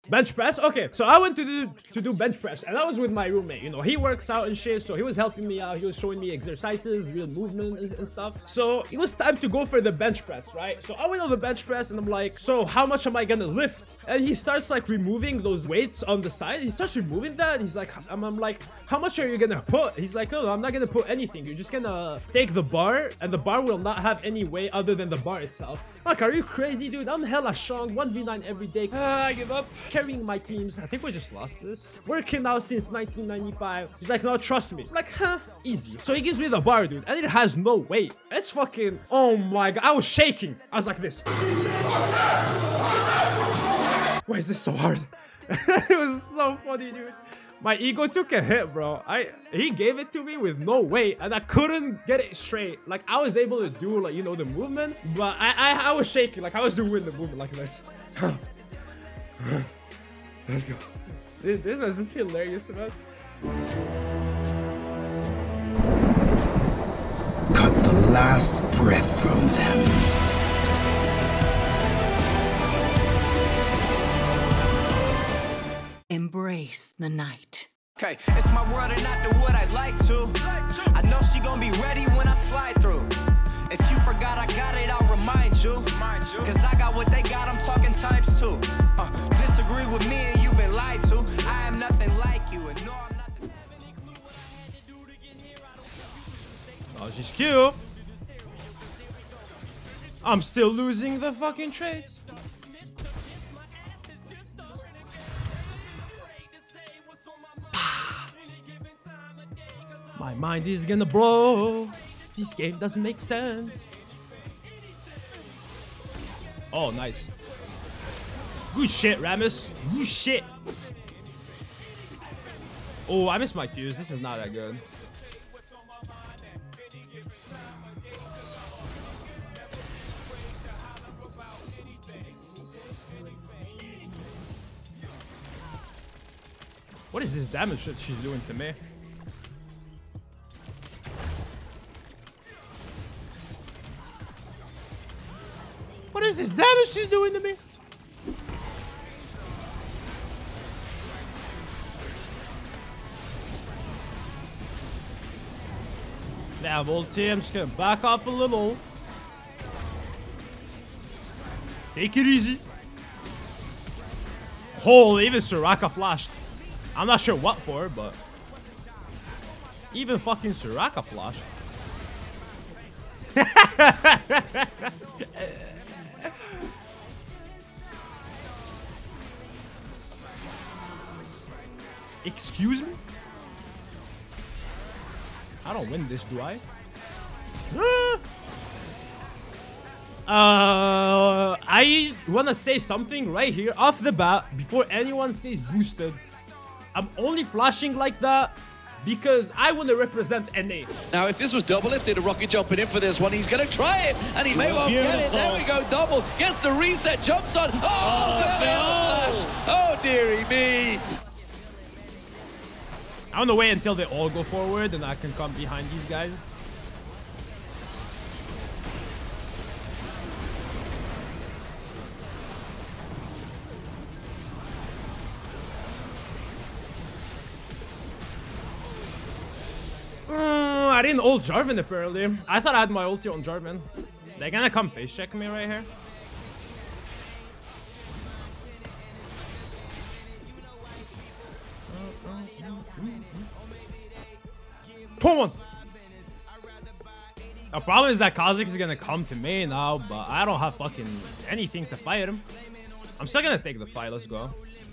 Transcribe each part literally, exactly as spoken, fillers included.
Bench press? Okay, so I went to do to do bench press, and I was with my roommate. You know, he works out and shit, so he was helping me out. He was showing me exercises, real movement and, and stuff. So it was time to go for the bench press, right? So I went on the bench press, and I'm like, so how much am I gonna lift? And he starts like removing those weights on the side. He starts removing that. He's like, I'm, I'm like, how much are you gonna put? He's like, no, no, I'm not gonna put anything. You're just gonna take the bar, and the bar will not have any weight other than the bar itself. Like, are you crazy, dude? I'm hella strong. one v nine every day. Ah, I give up. Carrying my teams. I think we just lost this. Working out since nineteen ninety-five. He's like, no, trust me. I'm like, huh, easy. So he gives me the bar, dude, and it has no weight. It's fucking, oh my god. I was shaking. I was like this. Why is this so hard? It was so funny, dude. My ego took a hit, bro. I he gave it to me with no weight, and I couldn't get it straight. Like, I was able to do, like, you know, the movement, but I I, I was shaking. Like, I was doing the movement like this. Let's go. This, this was just hilarious, man. Cut the last breath from them. Embrace the night. Okay, it's my world and I do what I like to. I know she gonna be ready when I slide through. If you forgot I got it, I'll remind you. Cause I got what they got, I'm talking times two. Uh, disagree with me and you've been lied to. I am nothing like you and no, I'm nothing. Oh, she's cute. I'm still losing the fucking trades. My mind is gonna blow. This game doesn't make sense. Oh, nice. Good shit, Rammus. Good shit. Oh, I missed my cues. This is not that good. What is this damage that she's doing to me? What is this damage she's doing to me? Now, ulti, I'm just gonna back off a little. Take it easy. Holy, even Soraka flashed. I'm not sure what for, but even fucking Soraka flashed. Excuse me? I don't win this, do I? Uh, I wanna say something right here off the bat before anyone says boosted. I'm only flashing like that because I want to represent N A. Now, if this was double, if they'd a rocket jumping in for this one, he's going to try it, and he may well get it. There we go, double. Gets the reset, jumps on. Oh, oh, oh dearie me. I want to wait until they all go forward and I can come behind these guys. Mm, I didn't ult Jarvan apparently. I thought I had my ulti on Jarvan. They're gonna come face check me right here. Come on! The problem is that Kha'Zix is gonna come to me now, but I don't have fucking anything to fight him. I'm still gonna take the fight, let's go.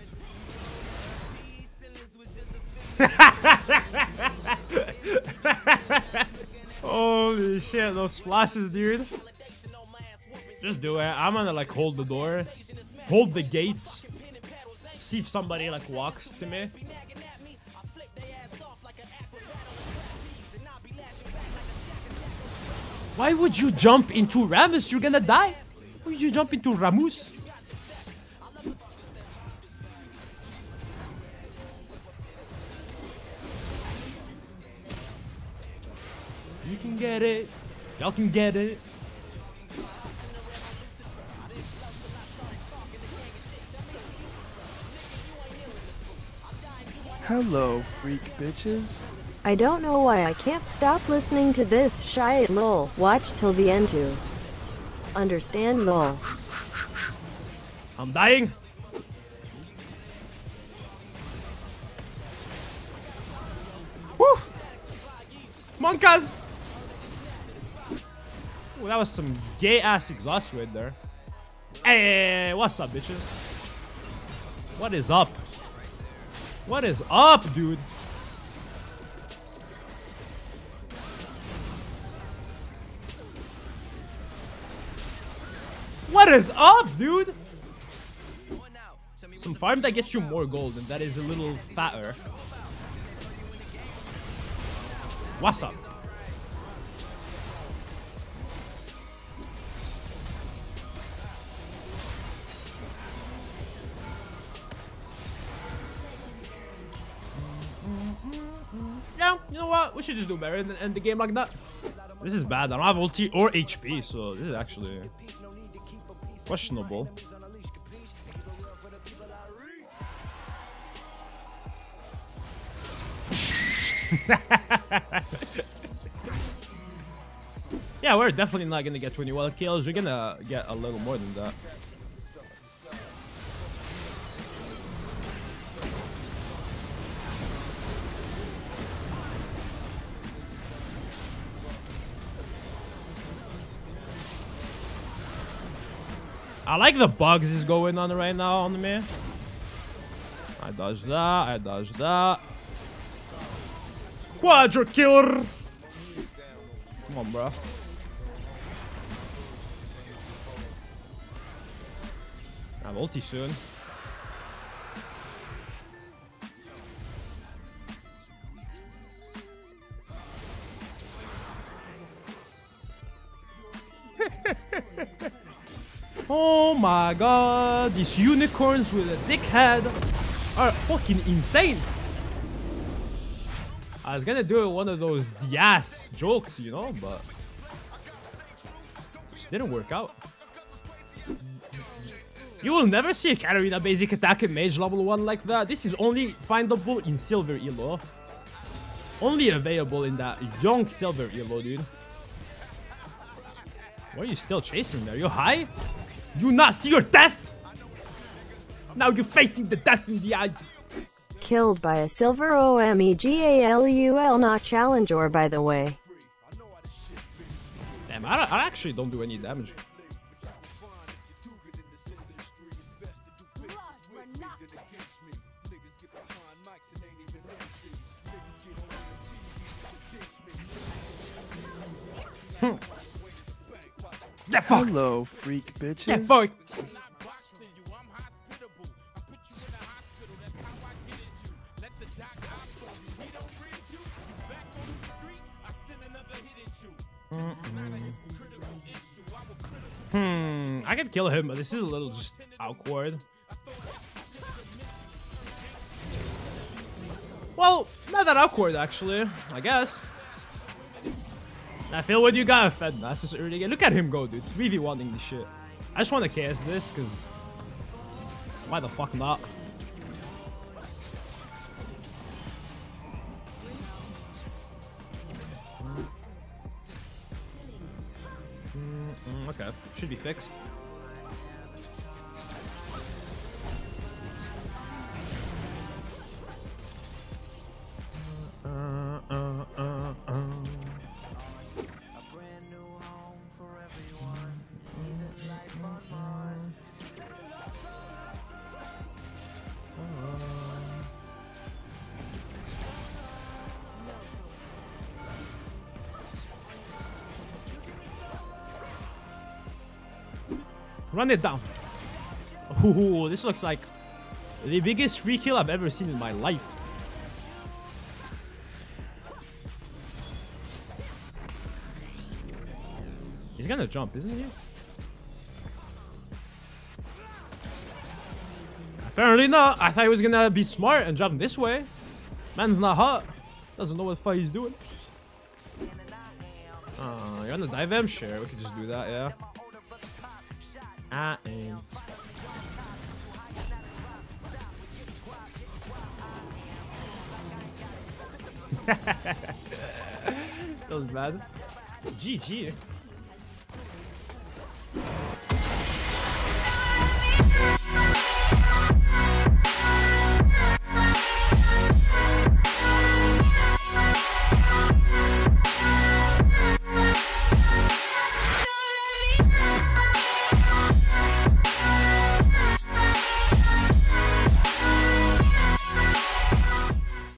Holy shit, those splashes, dude. Just do it. I'm gonna like hold the door, hold the gates, see if somebody like walks to me. Why would you jump into Rammus? You're gonna die. Why would you jump into Rammus? You can get it. Y'all can get it. Hello, freak bitches. I don't know why I can't stop listening to this shit lol. Watch till the end too. Understand lol. I'm dying. Woo! Come on, cuz! Ooh, that was some gay ass exhaust right there. Hey, what's up, bitches? What is up? What is up, dude? What is up, dude? Some farm that gets you more gold and that is a little fatter. What's up? Yeah, you know what? We should just do better and end the game like that. This is bad. I don't have ulti or H P, so this is actually questionable. Yeah, we're definitely not gonna get twenty-one kills. We're gonna get a little more than that. I like the bugs is going on right now on me. I dodged that. I dodged that. Quadra killer. Come on, bro. I have ulti soon. Oh my god, these unicorns with a dick head are fucking insane. I was gonna do one of those yes jokes, you know, but it didn't work out. You will never see a Katarina basic attack at mage level one like that. This is only findable in silver elo. Only available in that young silver elo, dude. Why are you still chasing there? You high? You not see your death? Now you're facing the death in the eyes. Killed by a silver OMEGALUL, not challenger, by the way. Damn, I, I actually don't do any damage. Hmm. Get fucked. Hello, freak bitches. Get fucked. Hmm, I can kill him, but this is a little just awkward. Well, not that awkward actually, I guess. I feel what you got fed masses early again. Look at him go, dude. three v one-ing this shit. I just want to K S this, because why the fuck not? Mm, okay, should be fixed. Uh, uh, uh, uh. Run it down. Ooh, this looks like the biggest free kill I've ever seen in my life. He's gonna jump, isn't he? Apparently not. I thought he was gonna be smart and jump this way. Man's not hot. Doesn't know what the fuck he's doing. Uh, you're on the dive M? Sure, we could just do that, yeah. I am. That was bad. G G.